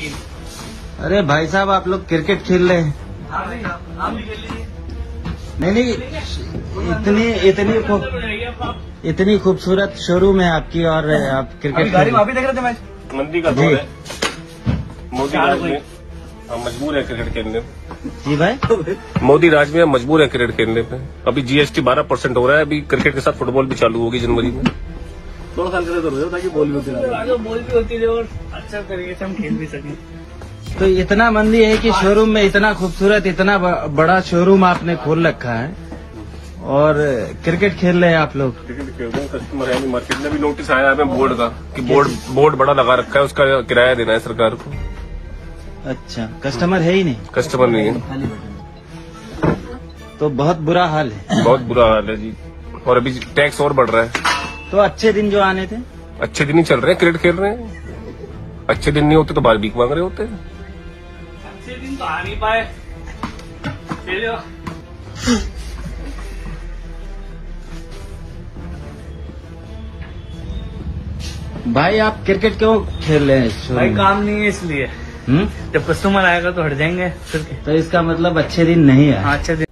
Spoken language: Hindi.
तीन। अरे भाई साहब, आप लोग क्रिकेट खेल रहे हैं? आप भी खेल लीजिए। नहीं, इतनी खूबसूरत शोरूम है आपकी और आप क्रिकेट गाड़ी वहाँ भी देख रहे थे मैच। मंदी का दौर है, मोदी राज में हम मजबूर है क्रिकेट खेलने पे। जी भाई, मोदी राज में हम मजबूर है क्रिकेट खेलने पे। अभी जीएसटी 12% हो रहा है, अभी क्रिकेट के साथ फुटबॉल भी चालू होगी जनवरी में। 16 साल के तो ताकि बॉल भी होती है और अच्छा तरीके से हम खेल भी सकें। तो इतना मंदी है कि शोरूम में इतना खूबसूरत, इतना बड़ा शोरूम आपने खोल रखा है और क्रिकेट खेल रहे हैं आप लोग। क्रिकेट खेल रहे हैं, कस्टमर है नहीं। मार्केट में भी नोटिस आया है बोर्ड का कि बोर्ड बड़ा लगा रखा है, उसका किराया देना है सरकार को। अच्छा, कस्टमर है ही नहीं? कस्टमर नहीं है, तो बहुत बुरा हाल है। बहुत बुरा हाल है जी। और अभी टैक्स और बढ़ रहा है। तो अच्छे दिन जो आने थे? अच्छे दिन ही चल रहे हैं, क्रिकेट खेल रहे हैं। अच्छे दिन नहीं होते तो बाहर भीख मांग रहे होते हैं। अच्छे दिन तो आ नहीं पाए। भाई आप क्रिकेट क्यों खेल रहे हैं? भाई काम नहीं है इसलिए। जब कस्टमर आएगा तो हट जाएंगे फिर। तो इसका मतलब अच्छे दिन नहीं है? अच्छे दिन